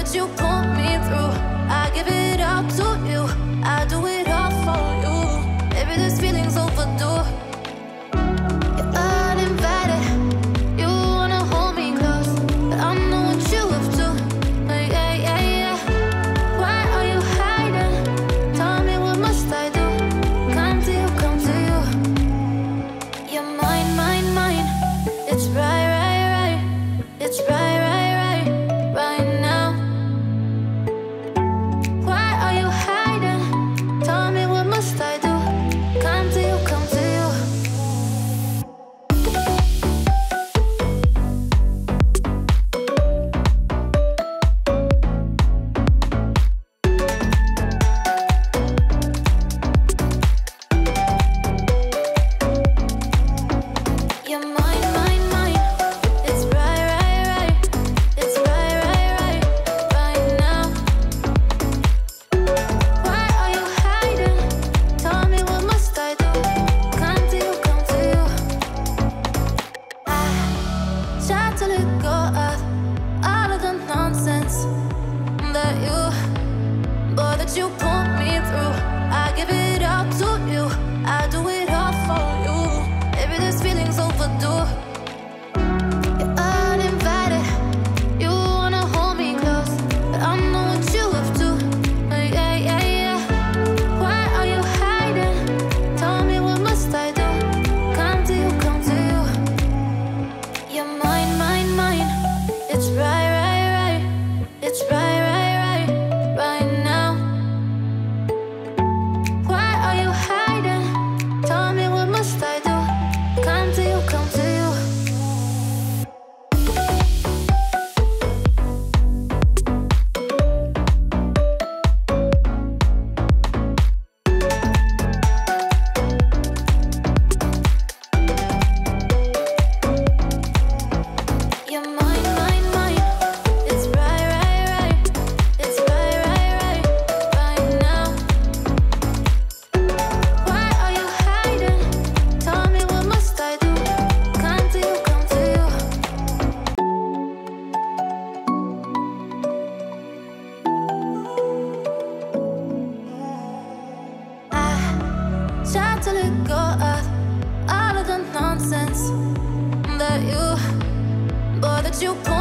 that you pull me through. I give it up to you, I do it all for you. Maybe this feeling's overdue. You're uninvited, you wanna hold me close, but I know what you have to. Yeah, yeah, yeah. Why are you hiding? Tell me, what must I do? Come to you, come to you. You're mine, mine, mine. It's right, right, right. It's right, right, right, right now. Why are you hiding? Tell me, what must I do? Come to you, come to you. You're mine, mine, mine. It's right, right, right. It's right, right, right, right now. Why are you hiding? Tell me, what must I do? Come to you, come to you. I try to let go of all of the nonsense that you pull me through. I give it up to you, I do it all for you. Maybe this feeling's overdue. You're uninvited, you wanna hold me close, but I know what you have to. Yeah, yeah, yeah. Why are you hiding? Tell me, what must I do? Come to you, come to you. You're mine, mine, mine. It's right, right, right. It's right, right, right, right now. Why are you hiding? Tell me, what must I do? Come to you, come to you. You're mine, mine, mine. It's right, right, right. It's right, right, right, right now. Why are you hiding? Tell me, what must I do? Come to you, come to you. I try to let go of all of the nonsense that you pull